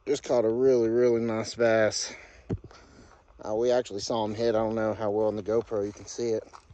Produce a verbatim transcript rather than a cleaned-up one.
Just caught a really, really nice bass. Uh, we actually saw him hit. I don't know how well on the GoPro you can see it.